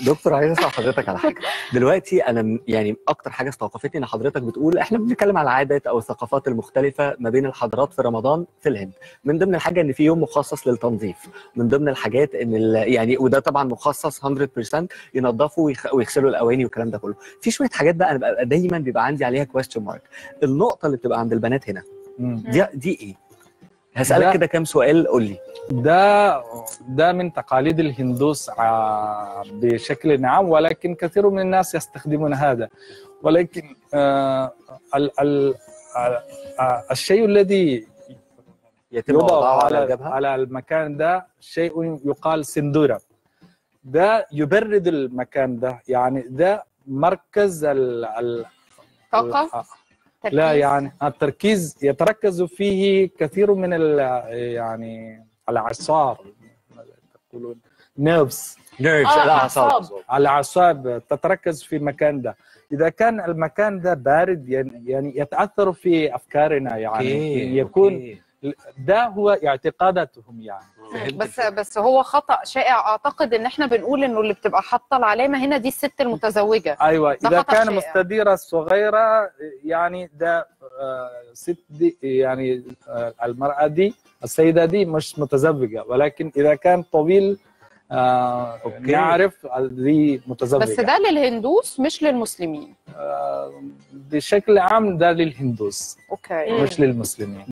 دكتور عايز اسال حضرتك على حاجه. دلوقتي انا يعني اكتر حاجه استوقفتني ان حضرتك بتقول احنا بنتكلم على العادات او الثقافات المختلفه ما بين الحضارات في رمضان في الهند. من ضمن الحاجه ان في يوم مخصص للتنظيف، من ضمن الحاجات ان يعني وده طبعا مخصص 100% ينظفوا ويغسلوا الاواني والكلام ده كله. في شويه حاجات بقى انا دايما بيبقى عندي عليها كويستشن مارك. النقطه اللي بتبقى عند البنات هنا دي ايه؟ هسألك كده كام سؤال، قول لي. ده من تقاليد الهندوس بشكل عام، ولكن كثير من الناس يستخدمون هذا. ولكن الشيء الذي يتم يوضع على على المكان ده شيء يقال سندورة. ده يبرد المكان ده، يعني ده مركز طاقة. لا يعني التركيز يتركز فيه كثير من يعني الاعصاب، تقولون نيرفز الاعصاب تتركز في المكان ده. اذا كان المكان ده بارد يعني يتاثر في افكارنا، يعني يكون ده هو اعتقاداتهم يعني. بس هو خطأ شائع اعتقد ان احنا بنقول انه اللي بتبقى حاطه العلامه هنا دي الست المتزوجه. ايوه اذا كان مستديره صغيره يعني ده ست دي يعني المراه دي السيده دي مش متزوجه، ولكن اذا كان طويل نعرف دي متزوجه. بس ده للهندوس مش للمسلمين. بشكل عام ده للهندوس اوكي مش للمسلمين.